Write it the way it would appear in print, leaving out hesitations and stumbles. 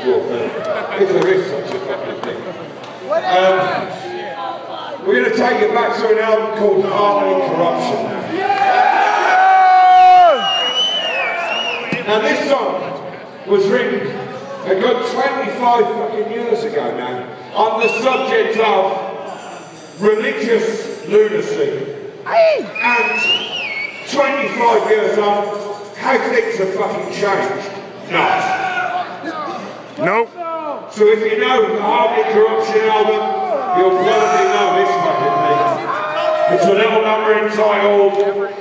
post-war film, if there is such a fucking thing. We're going to take you back to an album called Harmony Corruption now. Now this song was written a good 25 fucking years ago now on the subject of religious lunacy. And 25 years on, how things have fucking changed. Not. Nope. So if you know the Harmony Corruption album, you'll probably know this fucking thing. It's a little number entitled